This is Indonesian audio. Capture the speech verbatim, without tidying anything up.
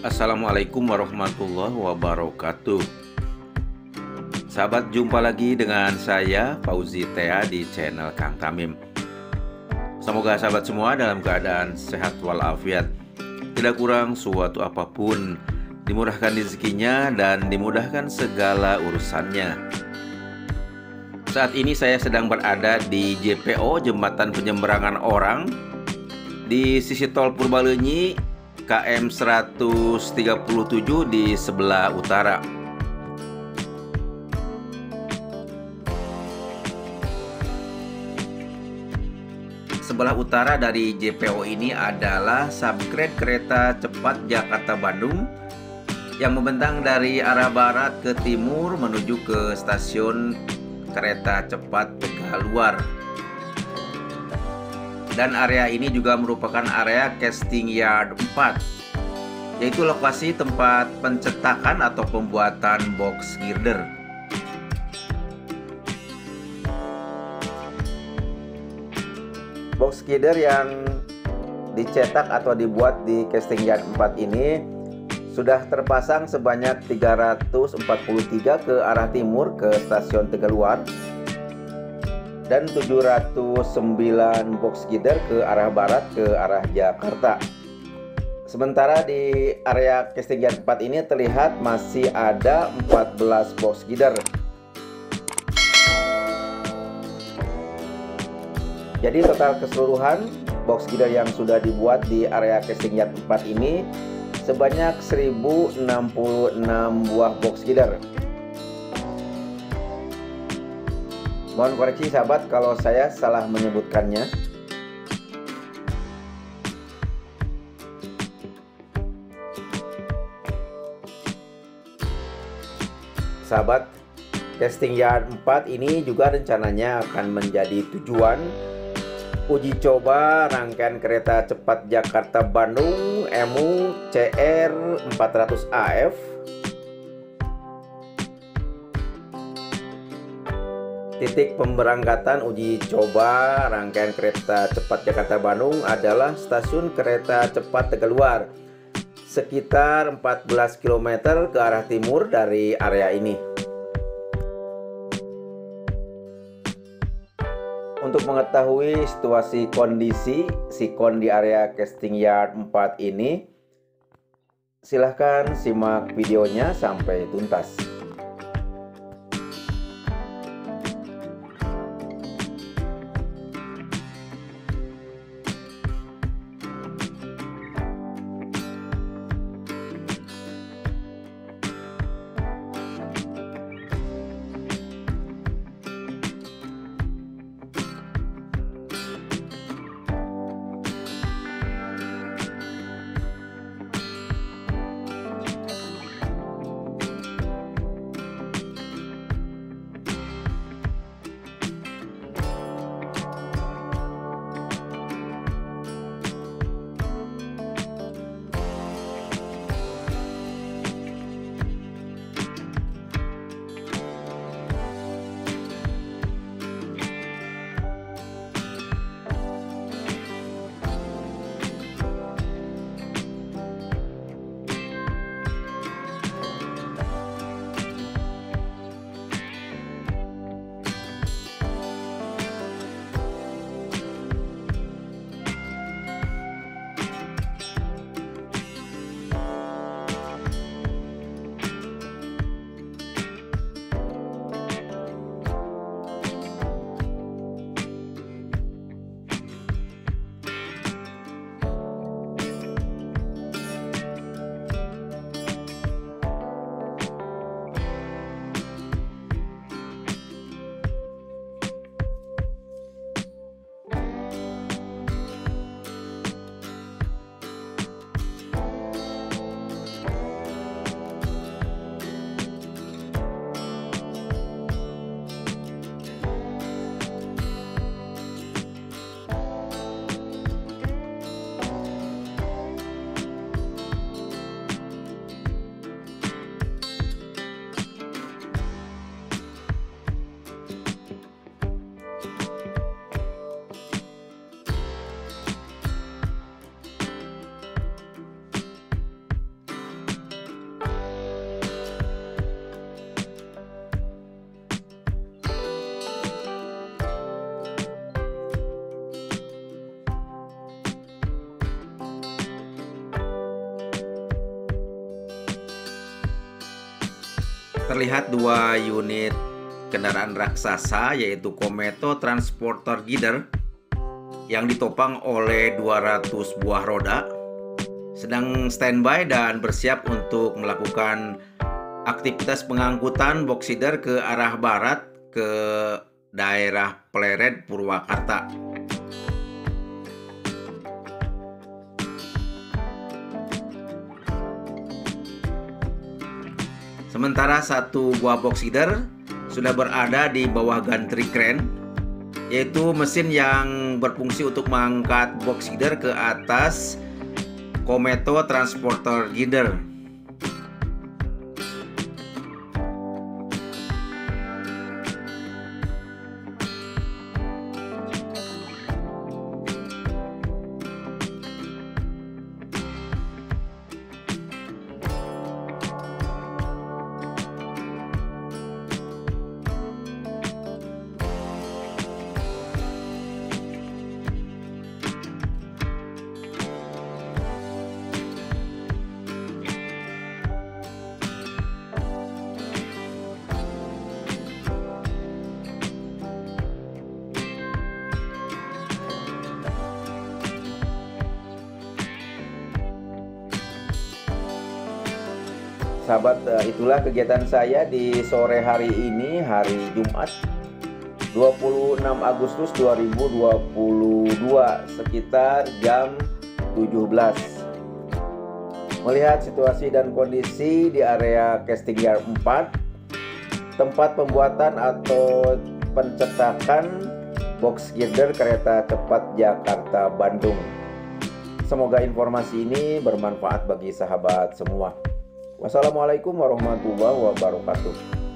Assalamualaikum warahmatullahi wabarakatuh. Sahabat, jumpa lagi dengan saya Fauzi Tea di channel Kang Tamim. Semoga sahabat semua dalam keadaan sehat walafiat, tidak kurang suatu apapun, dimudahkan rezekinya dan dimudahkan segala urusannya. Saat ini saya sedang berada di J P O, Jembatan Penyeberangan Orang, di sisi tol Purbalenyi K M seratus tiga puluh tujuh di sebelah utara. Sebelah utara dari J P O ini adalah subgrade kereta cepat Jakarta-Bandung yang membentang dari arah barat ke timur menuju ke stasiun kereta cepat Tegaluar. Dan area ini juga merupakan area casting yard empat, yaitu lokasi tempat pencetakan atau pembuatan box girder. Box girder yang dicetak atau dibuat di casting yard empat ini sudah terpasang sebanyak tiga ratus empat puluh tiga ke arah timur ke stasiun Tegaluar dan tujuh ratus sembilan box girder ke arah barat ke arah Jakarta. Sementara di area casting yard empat ini terlihat masih ada empat belas box girder. Jadi total keseluruhan box girder yang sudah dibuat di area casting yard empat ini sebanyak seribu enam puluh enam buah box girder. Mohon koreksi sahabat kalau saya salah menyebutkannya. Sahabat, casting yard empat ini juga rencananya akan menjadi tujuan uji coba rangkaian kereta cepat Jakarta-Bandung M U C R empat ratus A F Titik pemberangkatan uji coba rangkaian kereta cepat Jakarta-Bandung adalah stasiun kereta cepat Tegaluar, sekitar empat belas kilometer ke arah timur dari area ini. Untuk mengetahui situasi kondisi sikon di area casting yard empat ini, silahkan simak videonya sampai tuntas. terlihat dua unit kendaraan raksasa yaitu Kometo Transporter Gider yang ditopang oleh dua ratus buah roda sedang standby dan bersiap untuk melakukan aktivitas pengangkutan box feeder ke arah barat ke daerah Pleret, Purwakarta. Sementara satu buah box feeder sudah berada di bawah gantry crane, yaitu mesin yang berfungsi untuk mengangkat box feeder ke atas Kometo Transporter Gider. Sahabat, itulah kegiatan saya di sore hari ini, hari Jumat dua puluh enam Agustus dua ribu dua puluh dua, sekitar jam tujuh belas. Melihat situasi dan kondisi di area casting yard empat, tempat pembuatan atau pencetakan box girder kereta cepat Jakarta Bandung. Semoga informasi ini bermanfaat bagi sahabat semua. Wassalamualaikum warahmatullahi wabarakatuh.